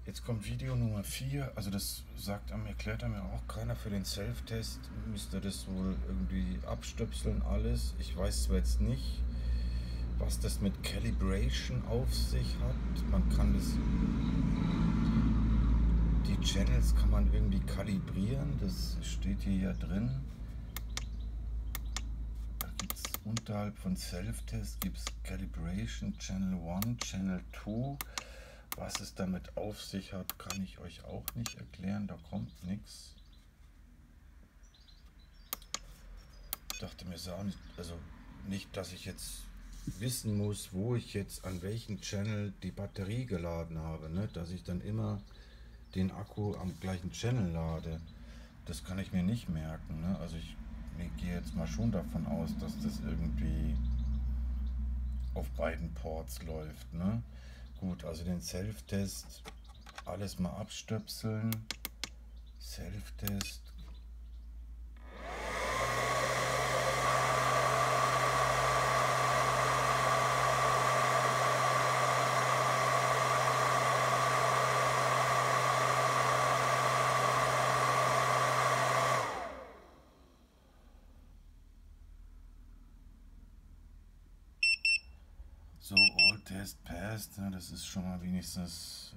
Jetzt kommt Video Nummer 4. Also das erklärt er mir auch keiner. Für den Self-Test müsst ihr das wohl irgendwie abstöpseln alles. Ich weiß zwar jetzt nicht, was das mit Calibration auf sich hat. Man kann das, die Channels kann man irgendwie kalibrieren. Das steht hier ja drin. Da gibt es unterhalb von Self-Test gibt es Calibration Channel 1, Channel 2. Was es damit auf sich hat, kann ich euch auch nicht erklären. Da kommt nichts. Ich dachte mir so, also nicht, dass ich jetzt wissen muss, wo ich jetzt an welchen Channel die Batterie geladen habe, ne? Dass ich dann immer den Akku am gleichen Channel lade. Das kann ich mir nicht merken, ne? Also ich gehe jetzt mal schon davon aus, dass das irgendwie auf beiden Ports läuft, ne? Gut, also den Self-Test alles mal abstöpseln. Self-Test. So, all test passed, ne, das ist schon mal wenigstens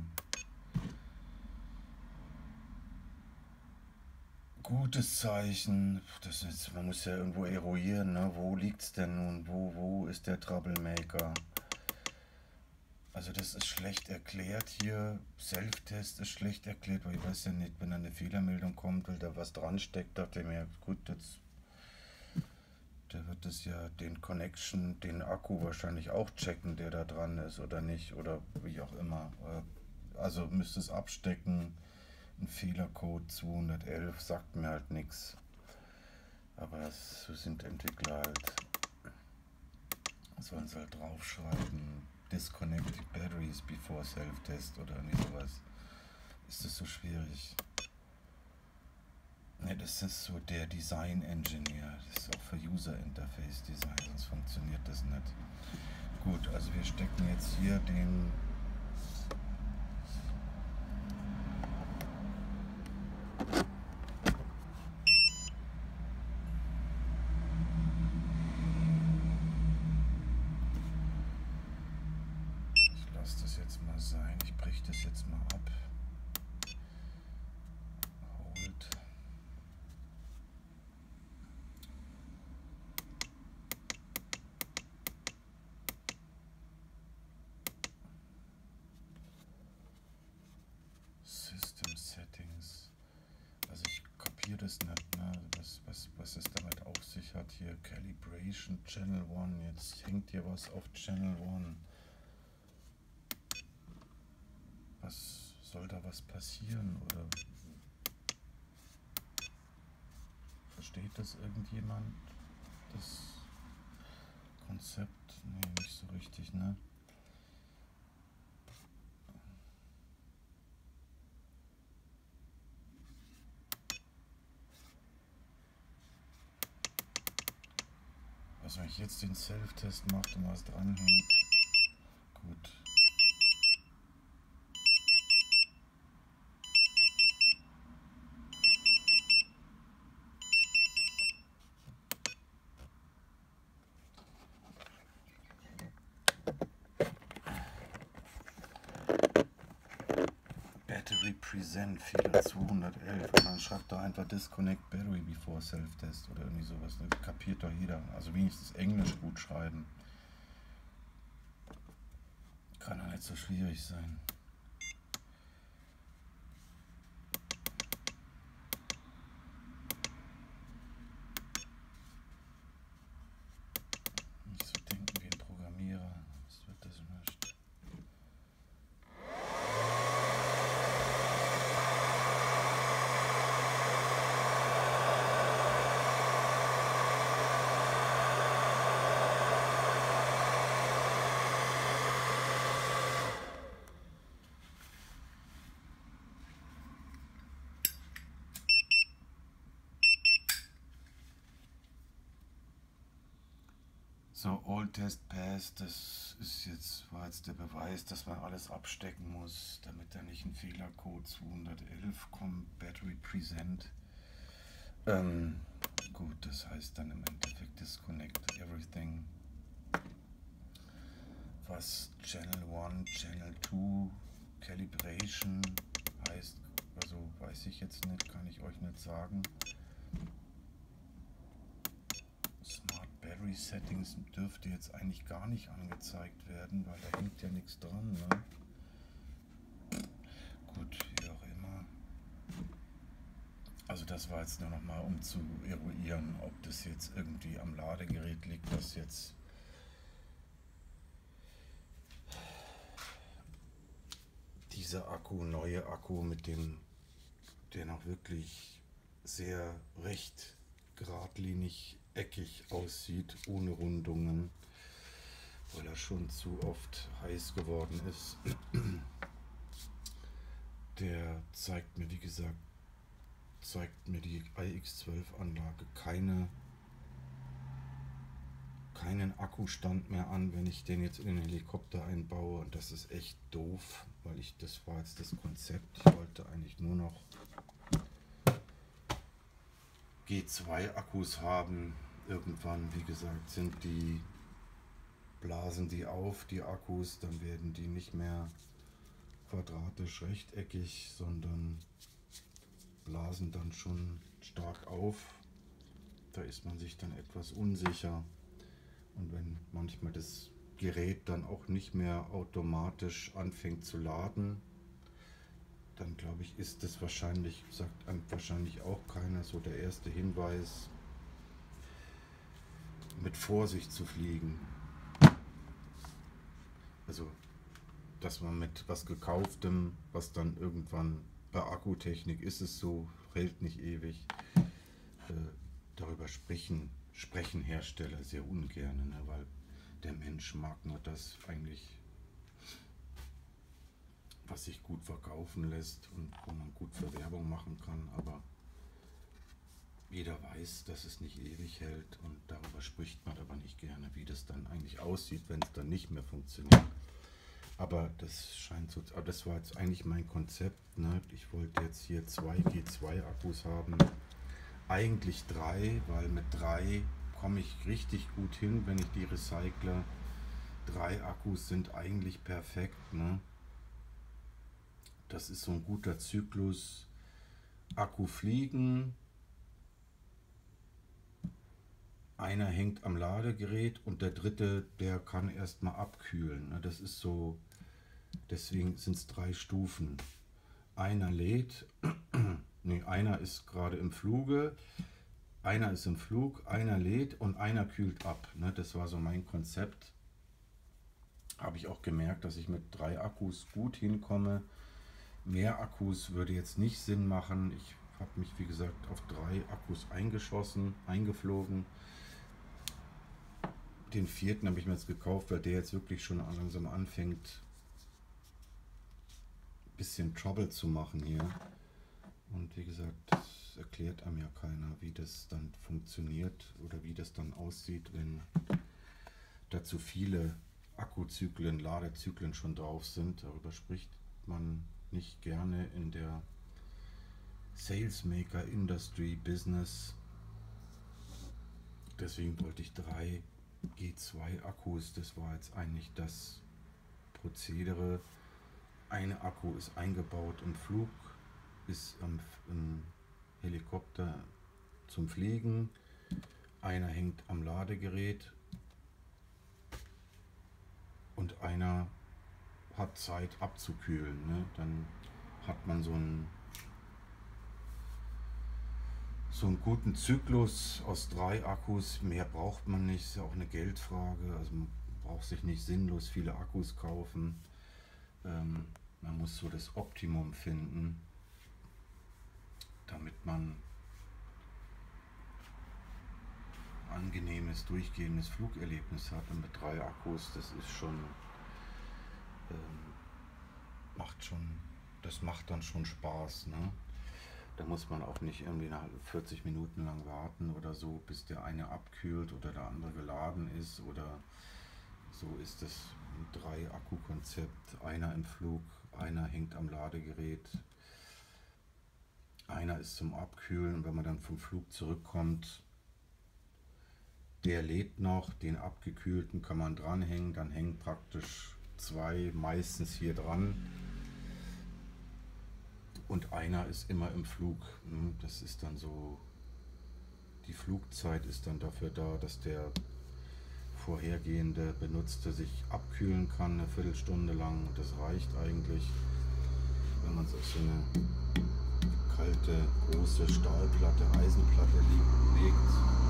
gutes Zeichen. Das ist, man muss ja irgendwo eruieren, ne? Wo liegt es denn nun? Wo ist der Troublemaker? Also das ist schlecht erklärt hier. Self-Test ist schlecht erklärt, weil ich weiß ja nicht, wenn da eine Fehlermeldung kommt, weil da was dran steckt, dachte ich mir, gut, jetzt der wird das ja den Akku wahrscheinlich auch checken, der da dran ist oder nicht oder wie auch immer. Also müsste es abstecken. Ein Fehlercode 211 sagt mir halt nichts. Aber so sind Entwickler halt. Sollen sie halt draufschreiben. Disconnect the batteries before self-test oder nicht sowas. Ist das so schwierig? Ne, das ist so der Design Engineer. Das ist auch für User Interface Design, sonst funktioniert das nicht. Gut, also wir stecken jetzt hier den mal sein. Ich breche das jetzt mal ab. Hold. System Settings. Also ich kapiere das nicht, ne? Was es damit auf sich hat hier. Calibration Channel 1. Jetzt hängt hier was auf Channel 1. Was soll da was passieren oder versteht das irgendjemand? Das Konzept? Nee, nicht so richtig, ne? Was, wenn ich jetzt den Self-Test mache und was dranhängt? Gut. Battery Present Fehler 211 und dann schreibt da einfach Disconnect Battery before Self-Test oder irgendwie sowas. Das kapiert doch jeder. Also wenigstens Englisch gut schreiben. Kann ja nicht so schwierig sein. Nicht so denken wie ein Programmierer. Was wird das nicht? So, All Test Pass, das ist jetzt, war jetzt der Beweis, dass man alles abstecken muss, damit da nicht ein Fehlercode 211 kommt, Battery Present. Ähm, gut, das heißt dann im Endeffekt Disconnect Everything. Was Channel 1, Channel 2, Calibration heißt, also weiß ich jetzt nicht, kann ich euch nicht sagen. Smart Battery Settings dürfte jetzt eigentlich gar nicht angezeigt werden, weil da hängt ja nichts dran. Ne? Gut, wie auch immer. Also das war jetzt nur noch mal, um zu eruieren, ob das jetzt irgendwie am Ladegerät liegt, dass jetzt dieser Akku, neue Akku mit dem, der noch wirklich sehr recht geradlinig eckig aussieht, ohne Rundungen, weil er schon zu oft heiß geworden ist. Der zeigt mir, wie gesagt, die iX12-Anlage keinen Akkustand mehr an, wenn ich den jetzt in den Helikopter einbaue, und das ist echt doof, weil das war jetzt das Konzept, ich wollte eigentlich nur noch G2 Akkus haben. Irgendwann, wie gesagt, blasen die auf, die Akkus, dann werden die nicht mehr quadratisch rechteckig, sondern blasen dann schon stark auf. Da ist man sich dann etwas unsicher. Und wenn manchmal das Gerät dann auch nicht mehr automatisch anfängt zu laden, dann glaube ich, ist das wahrscheinlich, sagt einem wahrscheinlich auch keiner, so der erste Hinweis, mit Vorsicht zu fliegen. Also, dass man mit was Gekauftem, was dann irgendwann bei Akkutechnik ist es so, hält nicht ewig, darüber sprechen Hersteller sehr ungern, ne, weil der Mensch mag nur das eigentlich, was sich gut verkaufen lässt und wo man gut Werbung machen kann, aber jeder weiß, dass es nicht ewig hält, und darüber spricht man aber nicht gerne, wie das dann eigentlich aussieht, wenn es dann nicht mehr funktioniert. Aber das scheint so, aber das war jetzt eigentlich mein Konzept, ne? Ich wollte jetzt hier 2 G2 Akkus haben, eigentlich 3, weil mit 3 komme ich richtig gut hin, wenn ich die recycle. 3 Akkus sind eigentlich perfekt, ne? Das ist so ein guter Zyklus. Akku fliegen, einer hängt am Ladegerät und der dritte, der kann erstmal abkühlen, ne? Das ist so, deswegen sind es 3 Stufen. Einer lädt, nee, einer ist gerade im Fluge, einer ist im Flug, einer lädt und einer kühlt ab, ne? Das war so mein Konzept. Habe ich auch gemerkt, dass ich mit 3 Akkus gut hinkomme. Mehr Akkus würde jetzt nicht Sinn machen. Ich habe mich, wie gesagt, auf 3 Akkus eingeflogen. Den 4. habe ich mir jetzt gekauft, weil der jetzt wirklich schon langsam anfängt, ein bisschen Trouble zu machen hier. Und wie gesagt, das erklärt einem ja keiner, wie das dann funktioniert oder wie das dann aussieht, wenn da zu viele Akkuzyklen, Ladezyklen schon drauf sind. Darüber spricht man nicht gerne in der Salesmaker Industry Business. Deswegen wollte ich 3 G2 Akkus, das war jetzt eigentlich das Prozedere. Ein Akku ist eingebaut im Flug, ist im Helikopter zum Fliegen, einer hängt am Ladegerät und einer hat Zeit abzukühlen, ne? Dann hat man so einen guten Zyklus aus 3 Akkus. Mehr braucht man nicht, ist ja auch eine Geldfrage, also man braucht sich nicht sinnlos viele Akkus kaufen. Man muss so das Optimum finden, damit man ein angenehmes, durchgehendes Flugerlebnis hat. Und mit 3 Akkus, das ist schon, das macht dann schon Spaß, ne? Da muss man auch nicht irgendwie nach 40 Minuten lang warten oder so, bis der eine abkühlt oder der andere geladen ist. Oder so ist es ein 3-Akku-Konzept. Einer im Flug, einer hängt am Ladegerät, einer ist zum Abkühlen. Und wenn man dann vom Flug zurückkommt, der lädt noch, den abgekühlten kann man dranhängen, dann hängen praktisch zwei meistens hier dran und einer ist immer im Flug. Das ist dann so, die Flugzeit ist dann dafür da, dass der vorhergehende Benutzte sich abkühlen kann, eine Viertelstunde lang. Das reicht eigentlich, wenn man es auf so eine kalte, große Stahlplatte, Eisenplatte legt.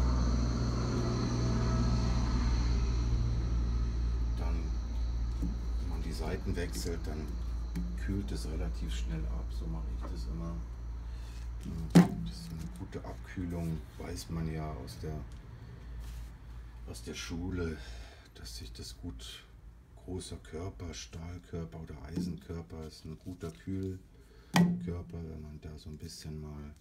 Dann, wenn man die Seiten wechselt, dann kühlt es relativ schnell ab. So mache ich das immer. Das ist eine gute Abkühlung, weiß man ja aus der Schule, dass sich das gut, großer Körper, Stahlkörper oder Eisenkörper ist ein guter Kühlkörper, wenn man da so ein bisschen mal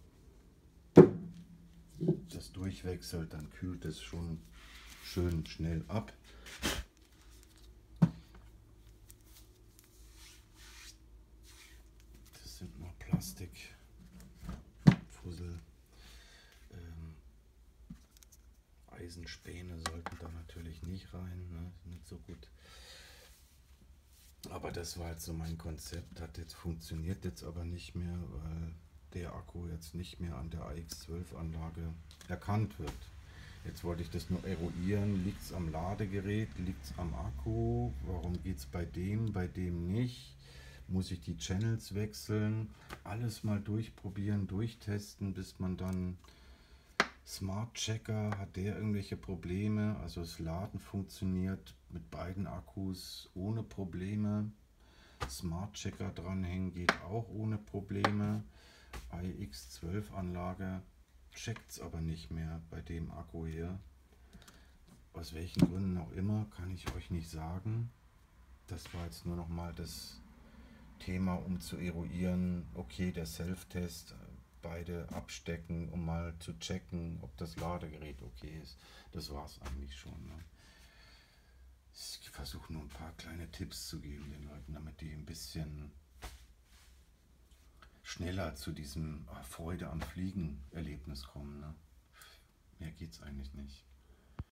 das durchwechselt, dann kühlt es schon schön schnell ab. Das sind nur Plastikfussel. Eisenspäne sollten da natürlich nicht rein, ne? Nicht so gut. Aber das war jetzt so mein Konzept, funktioniert jetzt aber nicht mehr, weil der Akku jetzt nicht mehr an der AX12-Anlage erkannt wird. Jetzt wollte ich das nur eruieren, liegt es am Ladegerät, liegt es am Akku, warum geht es bei dem nicht? Muss ich die Channels wechseln? Alles mal durchprobieren, durchtesten, bis man dann Smart Checker, hat der irgendwelche Probleme? Also das Laden funktioniert mit beiden Akkus ohne Probleme. Smart Checker dranhängen geht auch ohne Probleme. iX12 Anlage checkt es aber nicht mehr bei dem Akku hier. Aus welchen Gründen auch immer, kann ich euch nicht sagen. Das war jetzt nur noch mal das Thema, um zu eruieren, okay, der Self-Test, beide abstecken, um mal zu checken, ob das Ladegerät okay ist. Das war es eigentlich schon. Ne? Ich versuche nur ein paar kleine Tipps zu geben den Leuten, damit die ein bisschen schneller zu diesem Freude am Fliegen Erlebnis kommen. Ne? Mehr geht es eigentlich nicht.